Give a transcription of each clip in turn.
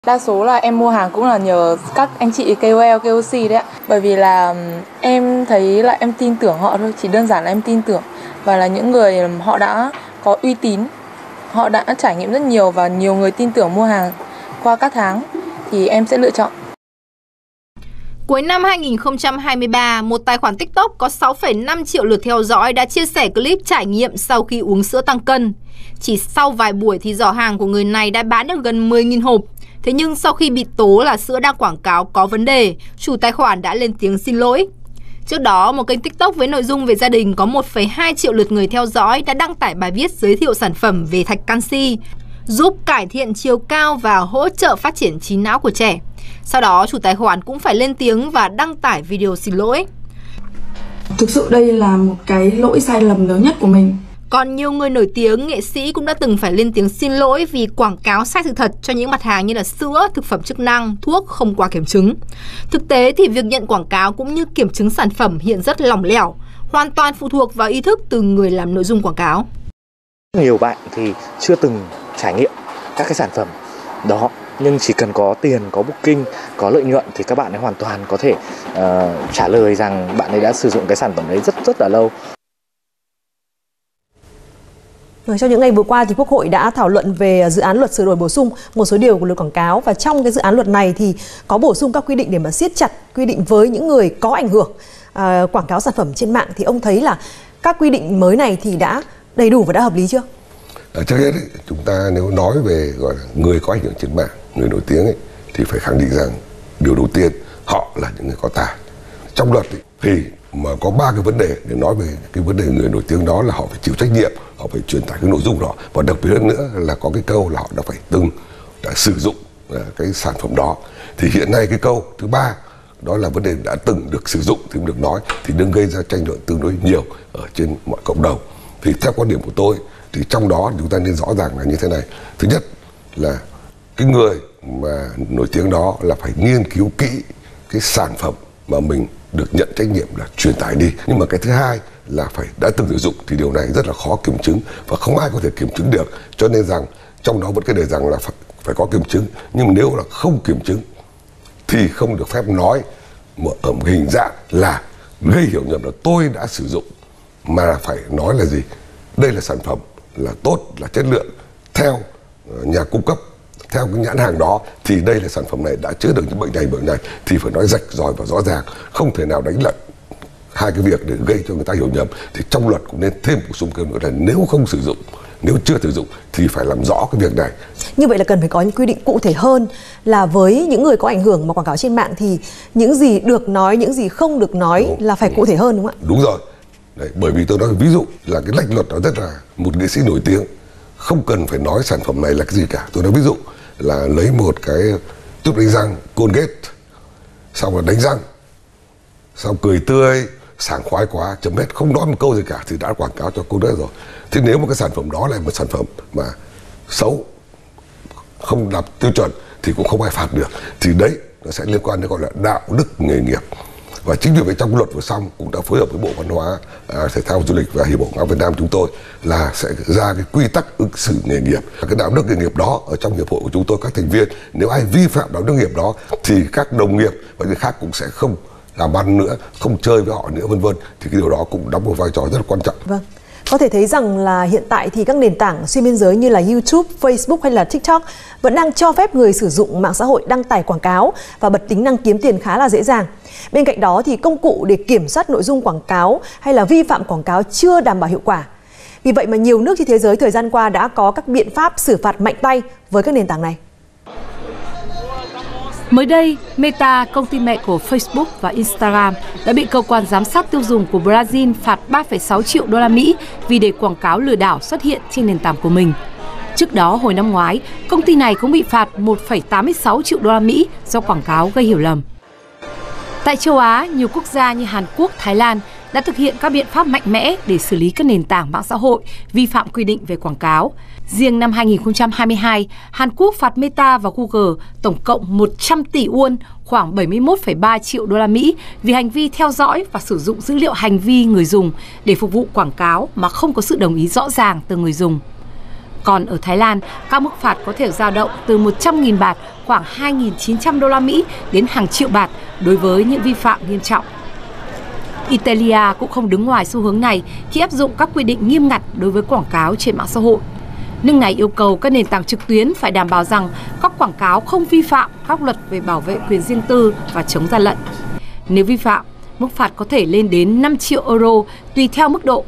Đa số là em mua hàng cũng là nhờ các anh chị KOL, KOC đấy ạ. Bởi vì là em thấy là em tin tưởng họ thôi, chỉ đơn giản là em tin tưởng. Và là những người họ đã có uy tín, họ đã trải nghiệm rất nhiều và nhiều người tin tưởng mua hàng qua các tháng thì em sẽ lựa chọn. Cuối năm 2023, một tài khoản TikTok có 6,5 triệu lượt theo dõi đã chia sẻ clip trải nghiệm sau khi uống sữa tăng cân. Chỉ sau vài buổi thì giỏ hàng của người này đã bán được gần 10.000 hộp. Thế nhưng sau khi bị tố là sữa đang quảng cáo có vấn đề, chủ tài khoản đã lên tiếng xin lỗi. Trước đó, một kênh TikTok với nội dung về gia đình có 1,2 triệu lượt người theo dõi đã đăng tải bài viết giới thiệu sản phẩm về thạch canxi, giúp cải thiện chiều cao và hỗ trợ phát triển trí não của trẻ. Sau đó, chủ tài khoản cũng phải lên tiếng và đăng tải video xin lỗi. Thực sự đây là một cái lỗi sai lầm lớn nhất của mình. Còn nhiều người nổi tiếng, nghệ sĩ cũng đã từng phải lên tiếng xin lỗi vì quảng cáo sai sự thật cho những mặt hàng như là sữa, thực phẩm chức năng, thuốc không qua kiểm chứng. Thực tế thì việc nhận quảng cáo cũng như kiểm chứng sản phẩm hiện rất lỏng lẻo, hoàn toàn phụ thuộc vào ý thức từ người làm nội dung quảng cáo. Nhiều bạn thì chưa từng trải nghiệm các cái sản phẩm đó, nhưng chỉ cần có tiền, có booking, có lợi nhuận thì các bạn ấy hoàn toàn có thể trả lời rằng bạn ấy đã sử dụng cái sản phẩm đấy rất là lâu. Trong những ngày vừa qua thì Quốc hội đã thảo luận về dự án luật sửa đổi bổ sung một số điều của luật quảng cáo, và trong cái dự án luật này thì có bổ sung các quy định để mà siết chặt quy định với những người có ảnh hưởng quảng cáo sản phẩm trên mạng. Thì ông thấy là các quy định mới này thì đã đầy đủ và đã hợp lý chưa? Trước hết chúng ta nếu nói về gọi là người có ảnh hưởng trên mạng, người nổi tiếng ấy, thì phải khẳng định rằng điều đầu tiên họ là những người có tài. Trong luật thì mà có 3 cái vấn đề để nói về cái vấn đề người nổi tiếng đó là họ phải chịu trách nhiệm, họ phải truyền tải cái nội dung đó, và đặc biệt hơn nữa là có cái câu là họ đã sử dụng cái sản phẩm đó. Thì hiện nay cái câu thứ 3 đó là vấn đề đã từng được sử dụng thì cũng được nói, thì đừng gây ra tranh luận tương đối nhiều ở trên mọi cộng đồng. Thì theo quan điểm của tôi thì trong đó chúng ta nên rõ ràng là như thế này. Thứ nhất là cái người mà nổi tiếng đó là phải nghiên cứu kỹ cái sản phẩm mà mình được nhận trách nhiệm là truyền tải đi. Nhưng mà cái thứ hai là phải đã từng sử dụng, thì điều này rất là khó kiểm chứng và không ai có thể kiểm chứng được. Cho nên rằng trong đó vẫn cái đề rằng là phải có kiểm chứng, nhưng mà nếu là không kiểm chứng thì không được phép nói ở một hình dạng là gây hiểu nhầm là tôi đã sử dụng, mà phải nói là gì? Đây là sản phẩm là tốt, là chất lượng theo nhà cung cấp, theo cái nhãn hàng đó, thì đây là sản phẩm này đã chữa được những bệnh này, thì phải nói rạch ròi và rõ ràng, không thể nào đánh lận hai cái việc để gây cho người ta hiểu nhầm. Thì trong luật cũng nên thêm bổ sung thêm nữa là nếu không sử dụng, nếu chưa sử dụng thì phải làm rõ cái việc này. Như vậy là cần phải có những quy định cụ thể hơn, là với những người có ảnh hưởng mà quảng cáo trên mạng thì những gì được nói, những gì không được nói là phải cụ thể hơn, đúng không ạ? Đúng rồi. Đấy, bởi vì tôi nói ví dụ là cái lệnh luật nó rất là, một nghệ sĩ nổi tiếng không cần phải nói sản phẩm này là cái gì cả. Tôi nói ví dụ là lấy một cái túp đánh răng Colgate, xong là đánh răng, xong cười tươi, sảng khoái quá, chấm hết, không nói một câu gì cả thì đã quảng cáo cho Colgate rồi. Thế nếu một cái sản phẩm đó là một sản phẩm mà xấu, không đạt tiêu chuẩn thì cũng không ai phạt được. Thì đấy nó sẽ liên quan đến gọi là đạo đức nghề nghiệp. Và chính vì vậy trong luật vừa xong cũng đã phối hợp với Bộ Văn hóa, Thể thao Du lịch và Hiệp hội Quảng cáo Việt Nam chúng tôi là sẽ ra cái quy tắc ứng xử nghề nghiệp. Cái đạo đức nghề nghiệp đó ở trong hiệp hội của chúng tôi, các thành viên, nếu ai vi phạm đạo đức nghề nghiệp đó thì các đồng nghiệp và người khác cũng sẽ không làm ăn nữa, không chơi với họ nữa, vân vân. Thì cái điều đó cũng đóng một vai trò rất là quan trọng. Vâng. Có thể thấy rằng là hiện tại thì các nền tảng xuyên biên giới như là YouTube, Facebook hay là TikTok vẫn đang cho phép người sử dụng mạng xã hội đăng tải quảng cáo và bật tính năng kiếm tiền khá là dễ dàng. Bên cạnh đó thì công cụ để kiểm soát nội dung quảng cáo hay là vi phạm quảng cáo chưa đảm bảo hiệu quả. Vì vậy mà nhiều nước trên thế giới thời gian qua đã có các biện pháp xử phạt mạnh tay với các nền tảng này. Mới đây, Meta, công ty mẹ của Facebook và Instagram, đã bị cơ quan giám sát tiêu dùng của Brazil phạt 3,6 triệu đô la Mỹ vì để quảng cáo lừa đảo xuất hiện trên nền tảng của mình. Trước đó, hồi năm ngoái, công ty này cũng bị phạt 1,86 triệu đô la Mỹ do quảng cáo gây hiểu lầm. Tại châu Á, nhiều quốc gia như Hàn Quốc, Thái Lan đã thực hiện các biện pháp mạnh mẽ để xử lý các nền tảng mạng xã hội vi phạm quy định về quảng cáo. Riêng năm 2022, Hàn Quốc phạt Meta và Google tổng cộng 100 tỷ won, khoảng 71,3 triệu đô la Mỹ vì hành vi theo dõi và sử dụng dữ liệu hành vi người dùng để phục vụ quảng cáo mà không có sự đồng ý rõ ràng từ người dùng. Còn ở Thái Lan, các mức phạt có thể dao động từ 100.000 baht, khoảng 2.900 đô la Mỹ đến hàng triệu baht đối với những vi phạm nghiêm trọng. Italia cũng không đứng ngoài xu hướng này khi áp dụng các quy định nghiêm ngặt đối với quảng cáo trên mạng xã hội. Nước này yêu cầu các nền tảng trực tuyến phải đảm bảo rằng các quảng cáo không vi phạm các luật về bảo vệ quyền riêng tư và chống gian lận. Nếu vi phạm, mức phạt có thể lên đến 5 triệu euro tùy theo mức độ.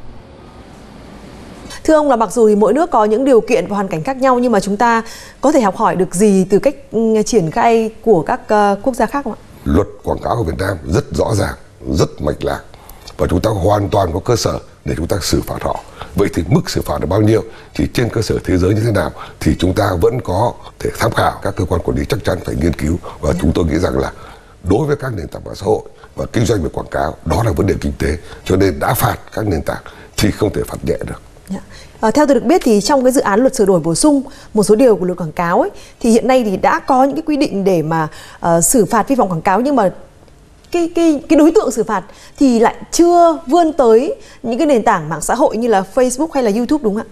Thưa ông, là mặc dù thì mỗi nước có những điều kiện và hoàn cảnh khác nhau, nhưng mà chúng ta có thể học hỏi được gì từ cách triển khai của các quốc gia khác không ạ? Luật quảng cáo của Việt Nam rất rõ ràng, rất mạch lạc và chúng ta hoàn toàn có cơ sở để chúng ta xử phạt họ. Vậy thì mức xử phạt là bao nhiêu? Thì trên cơ sở thế giới như thế nào thì chúng ta vẫn có thể tham khảo. Các cơ quan quản lý chắc chắn phải nghiên cứu, và chúng tôi nghĩ rằng là đối với các nền tảng mạng xã hội và kinh doanh về quảng cáo, đó là vấn đề kinh tế, cho nên đã phạt các nền tảng thì không thể phạt nhẹ được. Theo tôi được biết thì trong cái dự án luật sửa đổi bổ sung một số điều của luật quảng cáo ấy, thì hiện nay thì đã có những cái quy định để mà xử phạt vi phạm quảng cáo, nhưng mà cái đối tượng xử phạt thì lại chưa vươn tới những cái nền tảng mạng xã hội như là Facebook hay là YouTube, đúng không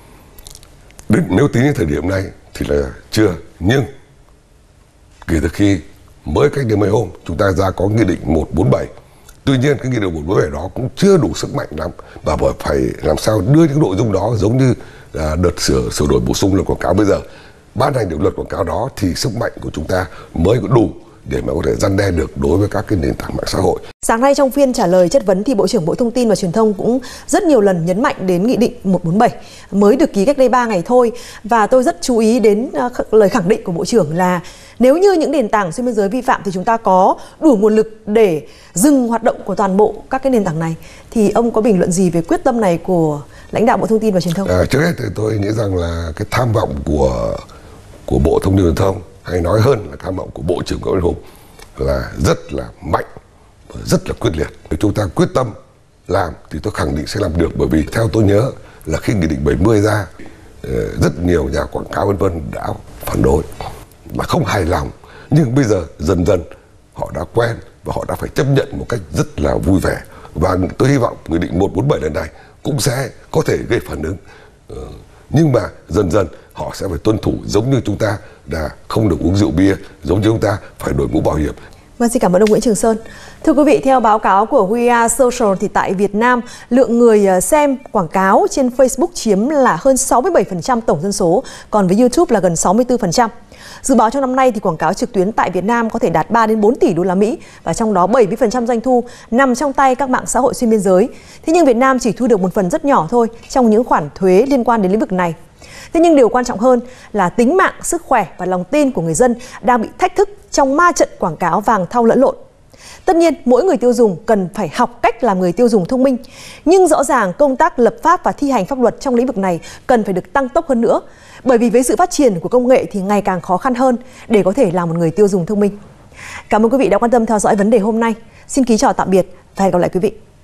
ạ? Nếu tính đến thời điểm này thì là chưa, nhưng kể từ khi mới cách đây mấy hôm chúng ta ra có nghị định 147, tuy nhiên cái nghị định 147 đó cũng chưa đủ sức mạnh lắm, và phải làm sao đưa những nội dung đó giống như đợt sửa đổi bổ sung luật quảng cáo bây giờ, ban hành được luật quảng cáo đó thì sức mạnh của chúng ta mới có đủ để mà có thể răn đe được đối với các cái nền tảng mạng xã hội. Sáng nay trong phiên trả lời chất vấn thì Bộ trưởng Bộ Thông tin và Truyền thông cũng rất nhiều lần nhấn mạnh đến Nghị định 147 mới được ký cách đây 3 ngày thôi. Và tôi rất chú ý đến lời khẳng định của Bộ trưởng là nếu như những nền tảng xuyên biên giới vi phạm thì chúng ta có đủ nguồn lực để dừng hoạt động của toàn bộ các cái nền tảng này. Thì ông có bình luận gì về quyết tâm này của lãnh đạo Bộ Thông tin và Truyền thông? Trước hết thì tôi nghĩ rằng là cái tham vọng của Bộ Thông tin và Truyền thông, hay nói hơn là tham vọng của Bộ trưởng Nguyễn Văn Hùng là rất là mạnh và rất là quyết liệt. Nếu chúng ta quyết tâm làm thì tôi khẳng định sẽ làm được, bởi vì theo tôi nhớ là khi Nghị định 70 ra, rất nhiều nhà quảng cáo vân vân đã phản đối và không hài lòng, nhưng bây giờ dần dần họ đã quen và họ đã phải chấp nhận một cách rất là vui vẻ, và tôi hy vọng Nghị định 147 lần này cũng sẽ có thể gây phản ứng, nhưng mà dần dần họ sẽ phải tuân thủ, giống như chúng ta đã không được uống rượu bia, giống như chúng ta phải đội mũ bảo hiểm. Vâng, xin cảm ơn ông Nguyễn Trường Sơn. Thưa quý vị, theo báo cáo của We Are Social thì tại Việt Nam, lượng người xem quảng cáo trên Facebook chiếm là hơn 67% tổng dân số, còn với YouTube là gần 64%. Dự báo trong năm nay thì quảng cáo trực tuyến tại Việt Nam có thể đạt 3 đến 4 tỷ đô la Mỹ, và trong đó 70% doanh thu nằm trong tay các mạng xã hội xuyên biên giới. Thế nhưng Việt Nam chỉ thu được một phần rất nhỏ thôi trong những khoản thuế liên quan đến lĩnh vực này. Thế nhưng điều quan trọng hơn là tính mạng, sức khỏe và lòng tin của người dân đang bị thách thức trong ma trận quảng cáo vàng thau lẫn lộn. Tất nhiên, mỗi người tiêu dùng cần phải học cách làm người tiêu dùng thông minh. Nhưng rõ ràng công tác lập pháp và thi hành pháp luật trong lĩnh vực này cần phải được tăng tốc hơn nữa. Bởi vì với sự phát triển của công nghệ thì ngày càng khó khăn hơn để có thể làm một người tiêu dùng thông minh. Cảm ơn quý vị đã quan tâm theo dõi vấn đề hôm nay. Xin kính chào tạm biệt và hẹn gặp lại quý vị.